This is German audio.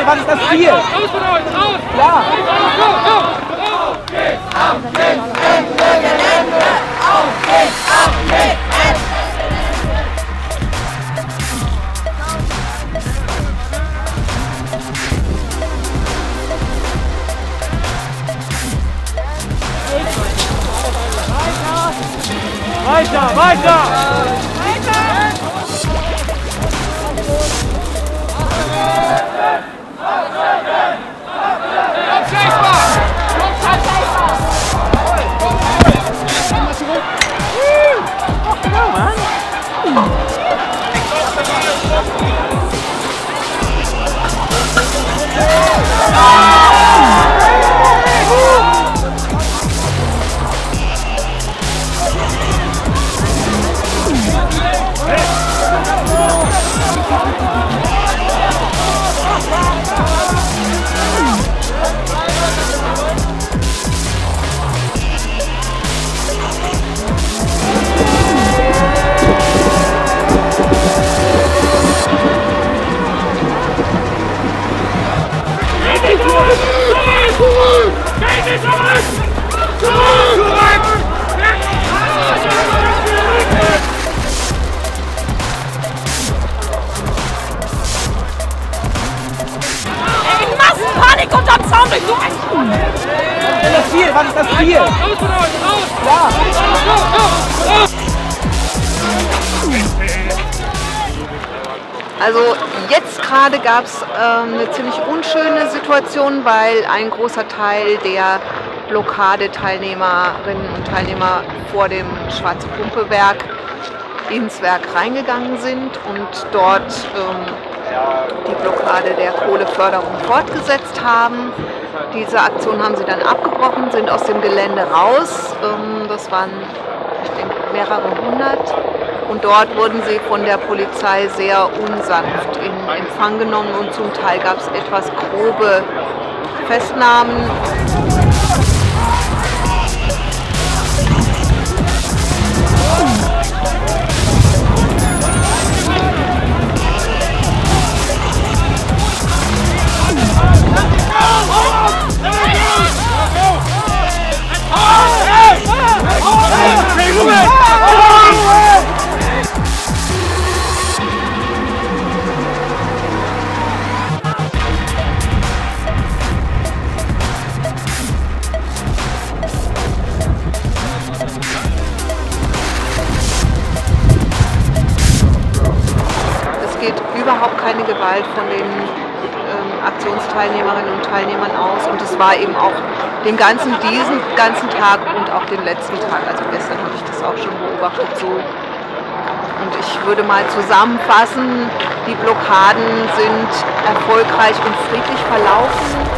was ist das Ziel? Raus von euch, raus! Ja. Auf geht's, auf geht's, Ende Gelände! Auf geht's, Ende! Weiter, weiter! Massenpanik unterm Zaun durch! Das Ziel, was ist das Ziel? Raus von euch, raus! Ja. Also jetzt gerade gab es eine ziemlich unschöne Situation, weil ein großer Teil der Blockadeteilnehmerinnen und Teilnehmer vor dem Schwarze Pumpe-Werk ins Werk reingegangen sind und dort die Blockade der Kohleförderung fortgesetzt haben. Diese Aktion haben sie dann abgebrochen, sind aus dem Gelände raus. Das waren, ich denke, mehrere hundert. Und dort wurden sie von der Polizei sehr unsanft in Empfang genommen und zum Teil gab es etwas grobe Festnahmen. Es geht überhaupt keine Gewalt von den Aktionsteilnehmerinnen und Teilnehmern aus und es war eben auch diesen ganzen Tag und auch den letzten Tag, also gestern habe ich das auch schon beobachtet, so. Und ich würde mal zusammenfassen, die Blockaden sind erfolgreich und friedlich verlaufen.